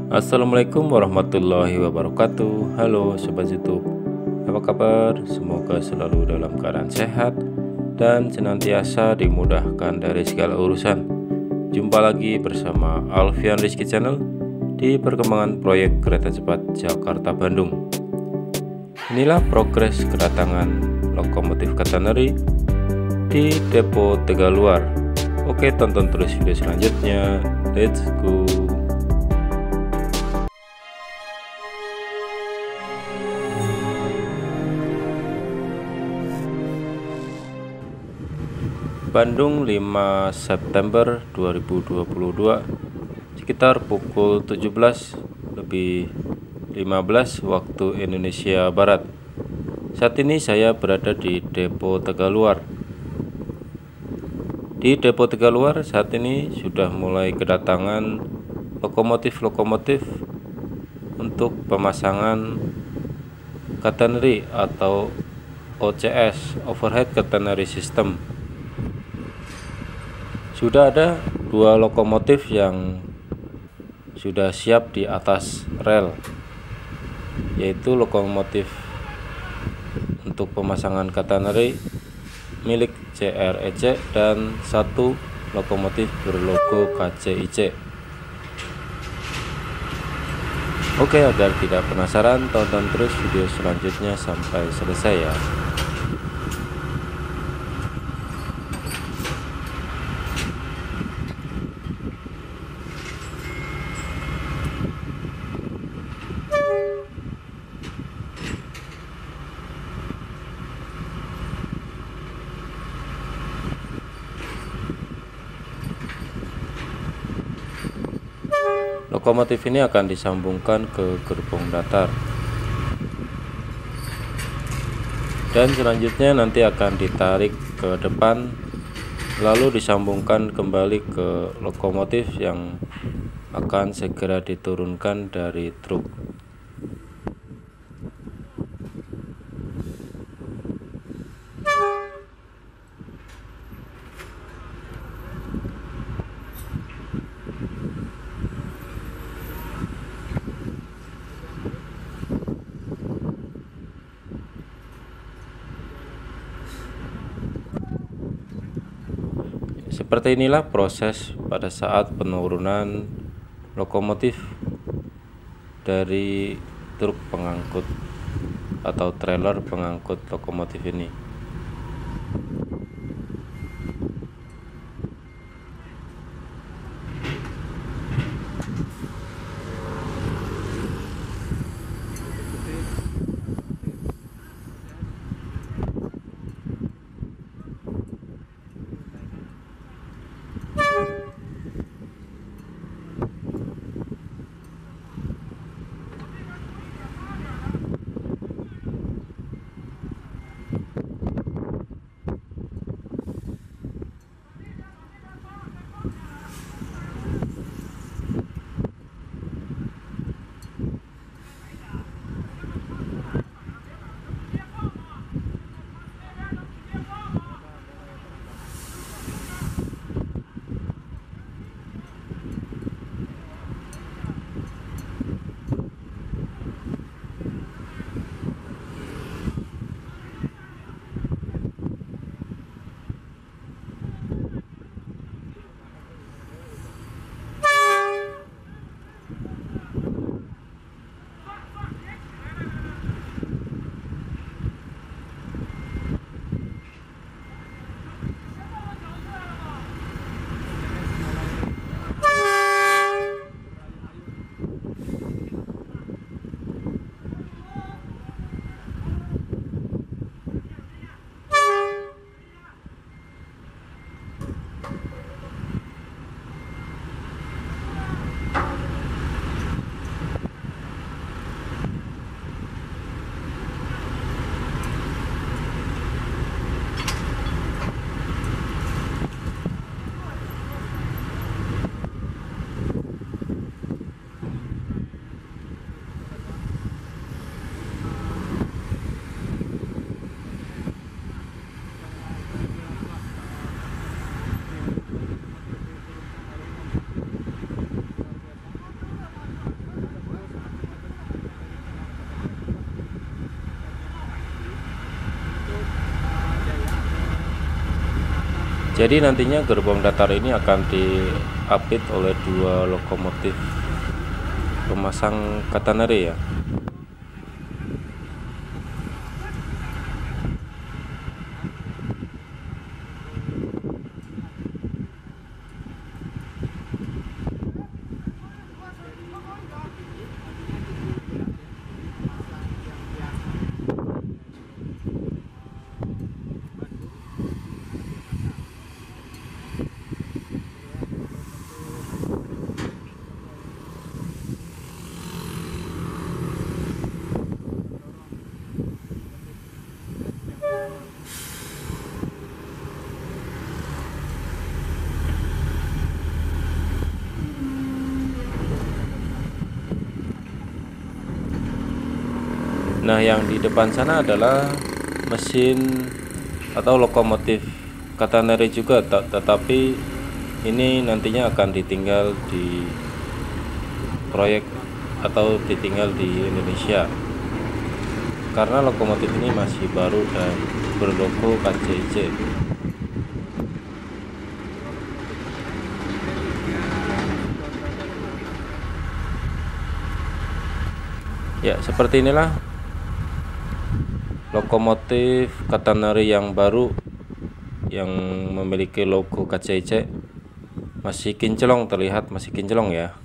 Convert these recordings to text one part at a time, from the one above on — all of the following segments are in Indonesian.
Assalamualaikum warahmatullahi wabarakatuh. Halo Sobat YouTube, apa kabar? Semoga selalu dalam keadaan sehat dan senantiasa dimudahkan dari segala urusan. Jumpa lagi bersama Alfian Rizky Channel di perkembangan proyek kereta cepat Jakarta-Bandung. Inilah progres kedatangan lokomotif Catenary di depo Tegaluar. Oke, tonton terus video selanjutnya. Let's go. Bandung 5 September 2022 sekitar pukul 17:15 waktu Indonesia Barat. Saat ini saya berada di depo Tegaluar. Di depo Tegaluar saat ini sudah mulai kedatangan lokomotif-lokomotif untuk pemasangan Catenary atau OCS, Overhead Catenary System. Sudah ada 2 lokomotif yang sudah siap di atas rel, yaitu lokomotif untuk pemasangan Catenary milik CREC dan 1 lokomotif berlogo KCIC. Oke, agar tidak penasaran, tonton terus video selanjutnya sampai selesai ya. Lokomotif ini akan disambungkan ke gerbong datar dan selanjutnya nanti akan ditarik ke depan, lalu disambungkan kembali ke lokomotif yang akan segera diturunkan dari truk. Seperti inilah proses pada saat penurunan lokomotif dari truk pengangkut atau trailer pengangkut lokomotif ini. Jadi nantinya gerbong datar ini akan diapit oleh 2 lokomotif pemasang catenary ya. Nah, yang di depan sana adalah mesin atau lokomotif catenary juga, tetapi ini nantinya akan ditinggal di proyek atau ditinggal di Indonesia karena lokomotif ini masih baru dan berlogo KCIC. Ya, seperti inilah lokomotif catenary yang baru yang memiliki logo KCIC. Masih kinclong, terlihat masih kinclong ya.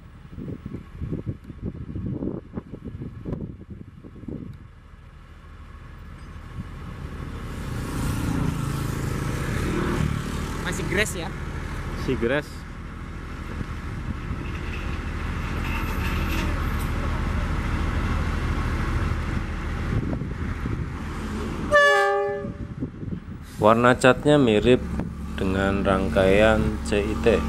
Masih grass ya? Si grass. Warna catnya mirip dengan rangkaian CIT.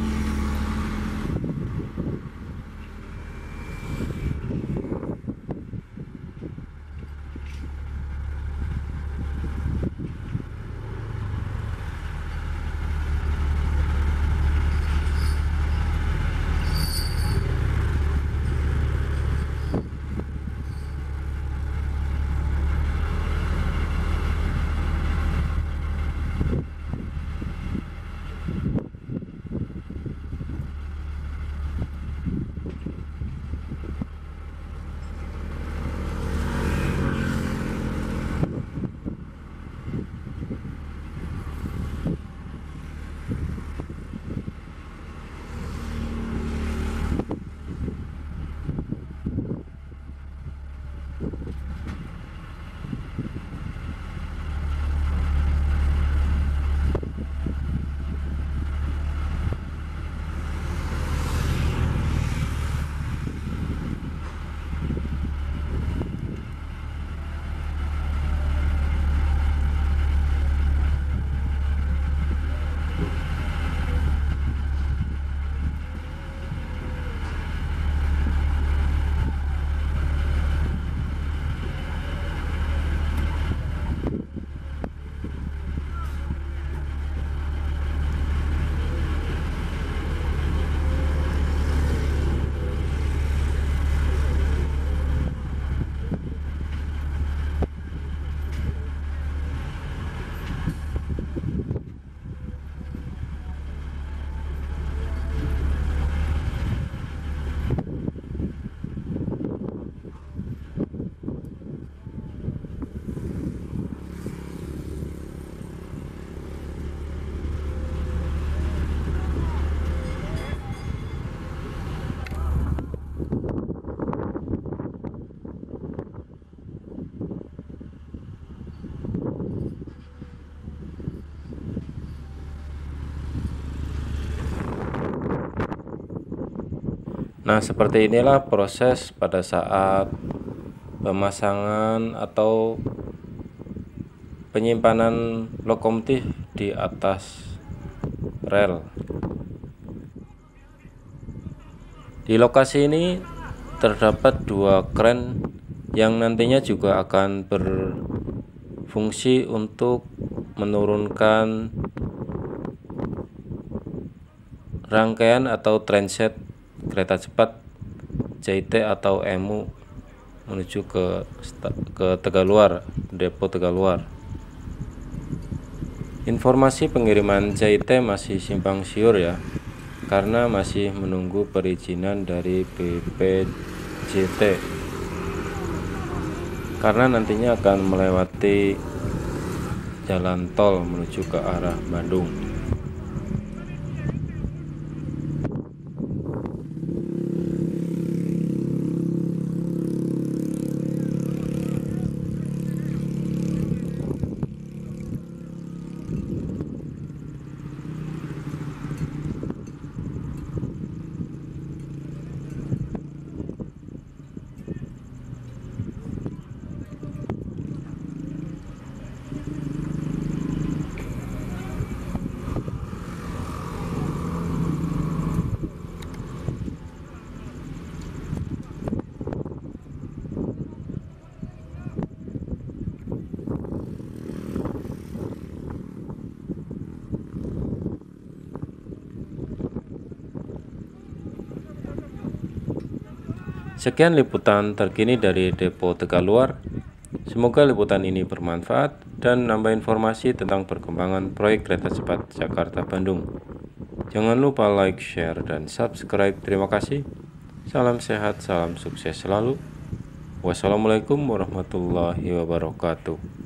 Nah, seperti inilah proses pada saat pemasangan atau penyimpanan lokomotif di atas rel. Di lokasi ini terdapat 2 kren yang nantinya juga akan berfungsi untuk menurunkan rangkaian atau transit kereta cepat CIT atau EMU menuju ke Tegaluar, depo Tegaluar. Informasi pengiriman CIT masih simpang siur ya, karena masih menunggu perizinan dari BPJT, karena nantinya akan melewati jalan tol menuju ke arah Bandung. Sekian liputan terkini dari Depo Tegaluar. Semoga liputan ini bermanfaat dan menambah informasi tentang perkembangan proyek kereta cepat Jakarta-Bandung. Jangan lupa like, share, dan subscribe. Terima kasih. Salam sehat, salam sukses selalu. Wassalamualaikum warahmatullahi wabarakatuh.